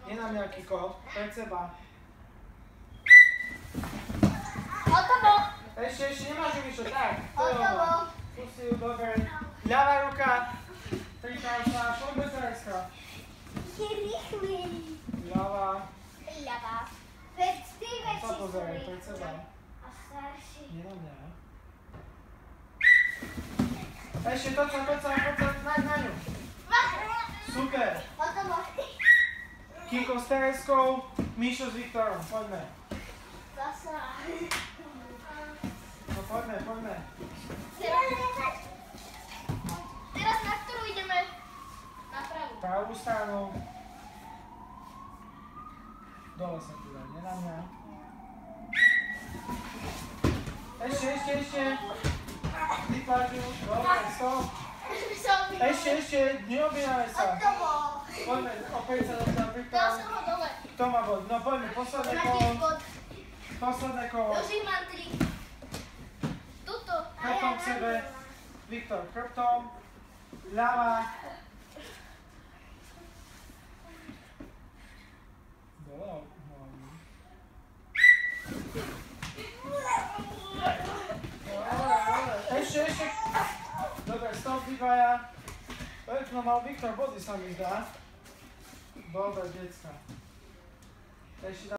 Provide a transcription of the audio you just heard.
Nie na mňa, Kiko. Pred seba. Hotovo. Ešte nemáš ju, Mišo, tak. Hotovo. Pusti ju, dobre. Ľavá ruka. Prikázka, poďme Tereska. Je rýchly. Ľavá. Ľavá. Veď ty veci Sa pozeraj, pred seba. A starší. Nie na mňa. Ešte toď sa, na ňu. Super. Hotovo. Kiko s Tereskou, Mišo s Viktorom, poďme. Zasa. No poďme. Teraz na ktorú ideme? Na pravú. Pravú stranu. Dole sa tu dá, nie na mňa. Ešte. Vypáť ju, dobre, stop. Ešte, neobíname sa. Hotovo. Poďme, opäť sa Dal priprav. som ho dole. Kto má bod? No poďme, posledné Na kolo. tiež bod. Posledné kolo. Jožík mám 3. Tuto. Chrbtom k sebe. Viktor, chrbtom. Ľava. Dole. Ešte. Dobre, stop, vybaja. No mal Viktor body, sa mi zdá. Dobre, decka. Ešte